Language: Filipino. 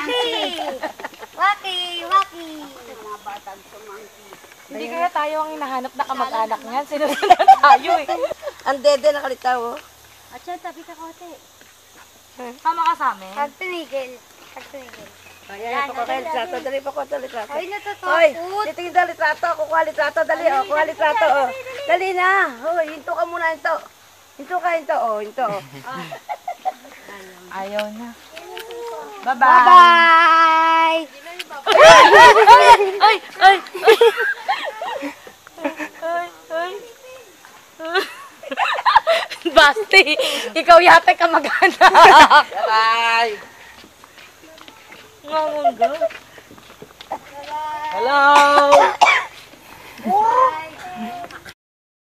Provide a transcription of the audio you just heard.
Waki. Hindi kaya tayo ang hinahanap na kamag-anak niyan. Sinusunod tayo eh. Ang dede nakalitaw, oh. At siya, tabi ka kote. Sama ka sa amin? Pagtunigil. Ayan, ito ko kayo litrato. Dali pa ko ito litrato. Ay, natatakot. Hoy, dito yung dali litrato. Kukuha litrato. Dali, oh. Kuha litrato, oh. Dali na. Hoy, hinto ka muna, hinto. Hinto ka, hinto, oh. Hinto, oh. Ayaw na. Bye-bye! Ay! Basti, ikaw yata kamag-anak. Bye! Ngomong go. Hello!